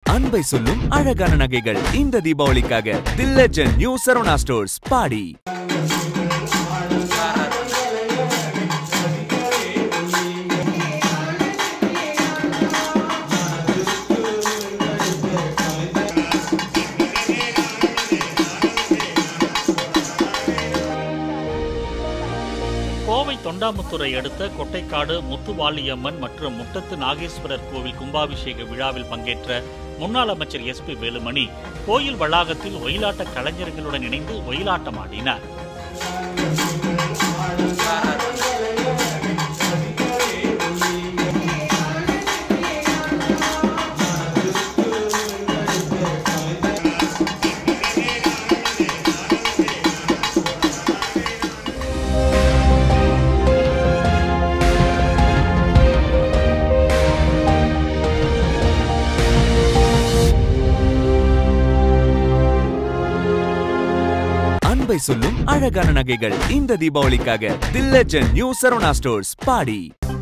அன்பை சொல்லும் அழகான நகைகள் இந்த தீபாவளிக்காக the legend new Saravana stores Padi. Kovai Thondamuthurai அடுத்த கொட்டைக்காடு முத்துவாளியம்மன் மற்றும் முட்டத்து நாகேஸ்வரர் கோவில் கும்பாபிஷேக விழாவில் பங்கேற்ற முன்னாள் அமைச்சர் SP வேலுமணி கோயில் வளாகத்தில் ஒயிலாட்ட கலைஞர்களுடன் இணைந்து ஒயிலாட்டம் ஆடினார். அன்பை சொல்லும் அழகான நகைகள் இந்த தீபாவளிக்காக the legend new Saravana stores body.